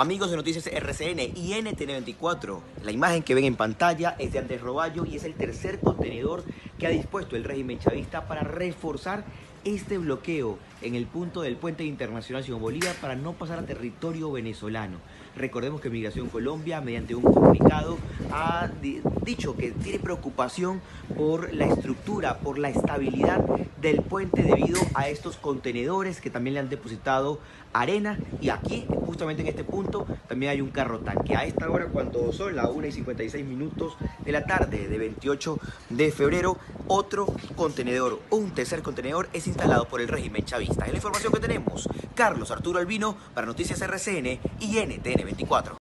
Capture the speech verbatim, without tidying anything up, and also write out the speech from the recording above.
Amigos de Noticias R C N y N T N veinticuatro, la imagen que ven en pantalla es de Andrés Roballo y es el tercer contenedor que ha dispuesto el régimen chavista para reforzar este bloqueo en el punto del puente internacional Simón Bolívar para no pasar a territorio venezolano. Recordemos que Migración Colombia, mediante un comunicado, ha dicho que tiene preocupación por la estructura, por la estabilidad del puente debido a estos contenedores que también le han depositado arena, y aquí, justamente en este punto, también hay un carro tanque. A esta hora, cuando son las una y cincuenta y seis minutos de la tarde de veintiocho de febrero, otro contenedor, un tercer contenedor, es instalado por el régimen chavista. Es la información que tenemos. Carlos Arturo Albino para Noticias R C N y N T N veinticuatro.